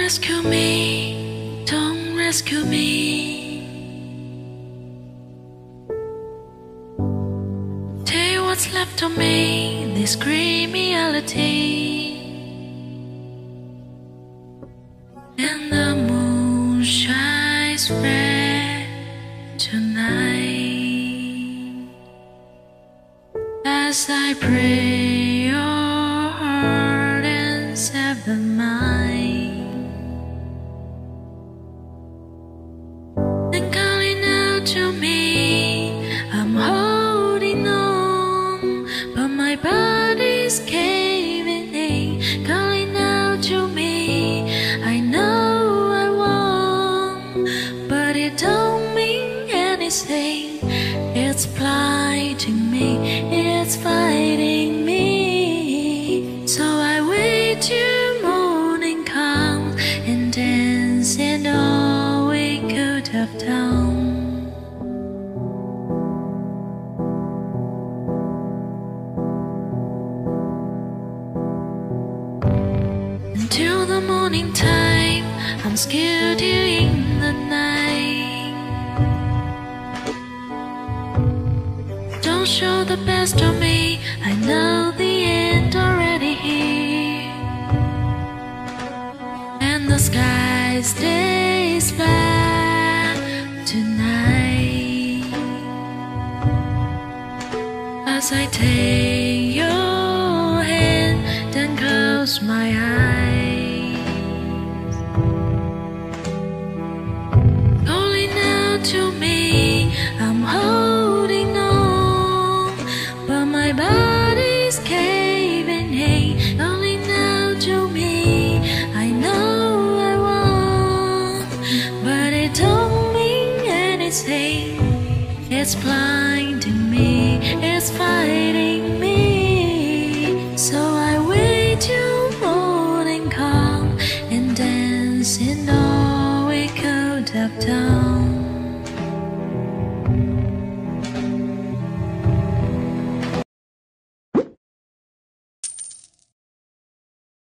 rescue me, don't rescue me. Tell you what's left of me, this grim reality. And the moon shines red tonight. As I pray your heart and sever mine, and calling out to me, I'm holding on, but my body's caving in. Calling out to me, I know I won't, but it don't mean anything. It's blinding me, it's fighting me. So I wait till morning comes and dance and all we could have done. Until the morning time, I'm scared here in the night. Don't show the best of me, I know the end already here. And the sky stays black tonight as I take your hand and close my eyes, calling out to me, I'm holding on, but my body's caving in. Calling out to me, I know I won't, but it don't mean anything. It's blinding me, it's fighting